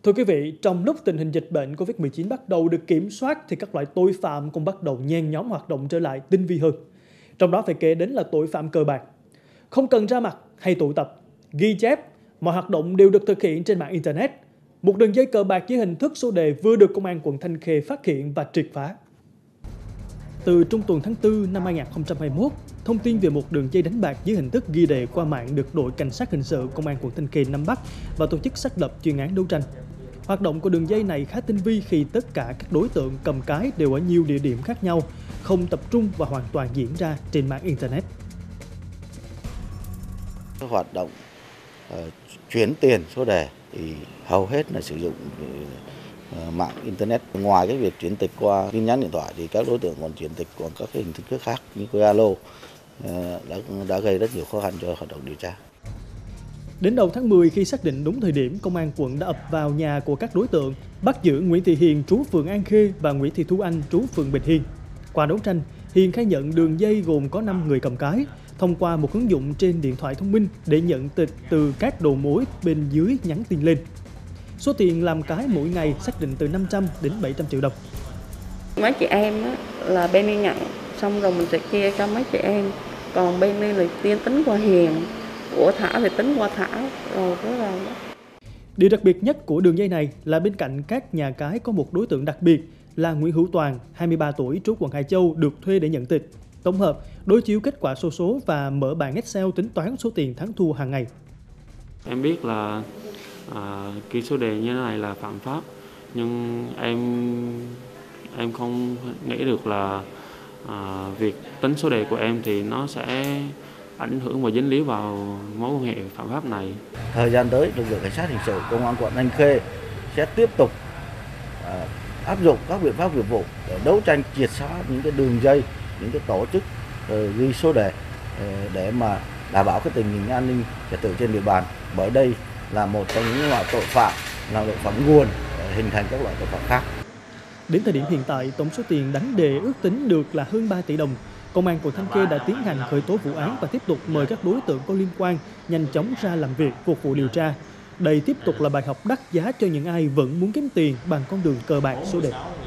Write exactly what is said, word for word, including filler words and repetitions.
Thưa quý vị, trong lúc tình hình dịch bệnh Covid mười chín bắt đầu được kiểm soát thì các loại tội phạm cũng bắt đầu nhen nhóm hoạt động trở lại tinh vi hơn. Trong đó phải kể đến là tội phạm cờ bạc. Không cần ra mặt hay tụ tập, ghi chép, mọi hoạt động đều được thực hiện trên mạng Internet. Một đường dây cờ bạc dưới hình thức số đề vừa được Công an quận Thanh Khê phát hiện và triệt phá. Từ trung tuần tháng tư năm hai nghìn không trăm hai mươi mốt, thông tin về một đường dây đánh bạc dưới hình thức ghi đề qua mạng được đội cảnh sát hình sự Công an quận Thanh Khê nắm bắt và tổ chức xác lập chuyên án đấu tranh. Hoạt động của đường dây này khá tinh vi khi tất cả các đối tượng cầm cái đều ở nhiều địa điểm khác nhau, không tập trung và hoàn toàn diễn ra trên mạng Internet. Hoạt động uh, chuyển tiền số đề thì hầu hết là sử dụng uh, mạng Internet. Ngoài cái việc chuyển tịch qua tin nhắn điện thoại thì các đối tượng còn chuyển tịch qua các hình thức khác như qua alo uh, đã, đã gây rất nhiều khó khăn cho hoạt động điều tra. Đến đầu tháng mười, khi xác định đúng thời điểm, Công an quận đã ập vào nhà của các đối tượng, bắt giữ Nguyễn Thị Hiền trú phường An Khê và Nguyễn Thị Thu Anh trú phường Bình Hiên. Qua đấu tranh, Hiền khai nhận đường dây gồm có năm người cầm cái, thông qua một ứng dụng trên điện thoại thông minh để nhận tịch từ các đầu mối bên dưới nhắn tin lên. Số tiền làm cái mỗi ngày xác định từ năm trăm đến bảy trăm triệu đồng. Mấy chị em á, là bên đi nhận, xong rồi mình sẽ chia cho mấy chị em, còn bên đi là tiên tính qua Hiền, của Thảo thì tính qua Thảo, rồi cứ là đó. Điều đặc biệt nhất của đường dây này là bên cạnh các nhà cái có một đối tượng đặc biệt là Nguyễn Hữu Toàn, hai mươi ba tuổi, trú quận Hải Châu, được thuê để nhận tịch, tổng hợp, đối chiếu kết quả xổ số và mở bảng Excel tính toán số tiền thắng thua hàng ngày. Em biết là à, ghi số đề như thế này là phạm pháp, nhưng em em không nghĩ được là à, việc tính số đề của em thì nó sẽ ảnh hưởng và dính líu vào mối quan hệ phạm pháp này. Thời gian tới, lực lượng cảnh sát hình sự Công an quận Thanh Khê sẽ tiếp tục uh, áp dụng các biện pháp nghiệp vụ để đấu tranh triệt xóa những cái đường dây, những cái tổ chức uh, ghi số đề uh, để mà đảm bảo cái tình hình an ninh trật tự trên địa bàn. Bởi đây là một trong những loại tội phạm, là tội phạm nguồn để hình thành các loại tội phạm khác. Đến thời điểm hiện tại, tổng số tiền đánh đề ước tính được là hơn ba tỷ đồng. Công an quận Thanh Khê đã tiến hành khởi tố vụ án và tiếp tục mời các đối tượng có liên quan nhanh chóng ra làm việc phục vụ điều tra. Đây tiếp tục là bài học đắt giá cho những ai vẫn muốn kiếm tiền bằng con đường cờ bạc số đề.